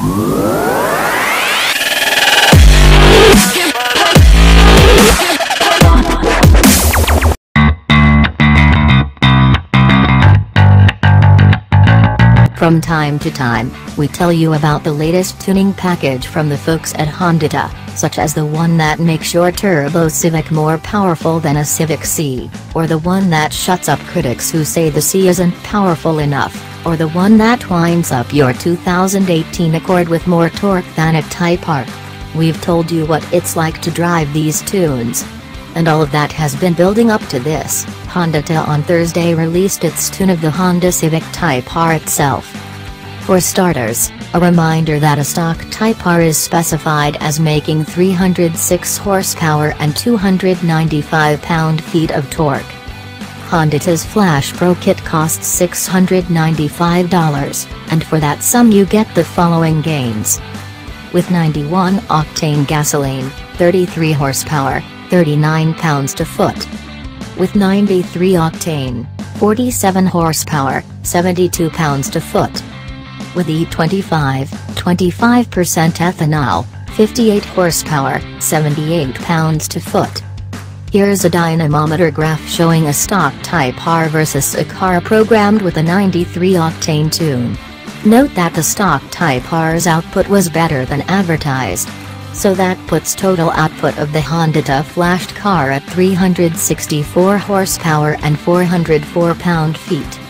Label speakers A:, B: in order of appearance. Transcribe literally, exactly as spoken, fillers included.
A: From time to time, we tell you about the latest tuning package from the folks at Hondata, such as the one that makes your Turbo Civic more powerful than a Civic C, or the one that shuts up critics who say the C isn't powerful enough, or the one that winds up your two thousand eighteen Accord with more torque than a Type R. We've told you what it's like to drive these tunes. And all of that has been building up to this. Hondata on Thursday released its tune of the Honda Civic Type R itself. For starters, a reminder that a stock Type R is specified as making three hundred six horsepower and two hundred ninety-five pound-feet of torque. Hondata's Flash Pro kit costs six hundred ninety-five dollars, and for that sum you get the following gains. With ninety-one octane gasoline, thirty-three horsepower, thirty-nine pounds to foot. With ninety-three octane, forty-seven horsepower, seventy-two pounds to foot. With E twenty-five, twenty-five percent ethanol, fifty-eight horsepower, seventy-eight pounds to foot. Here's a dynamometer graph showing a stock Type R versus a car programmed with a ninety-three octane tune. Note that the stock Type R's output was better than advertised. So that puts total output of the Hondata flashed car at three hundred sixty-four horsepower and four hundred four pound-feet.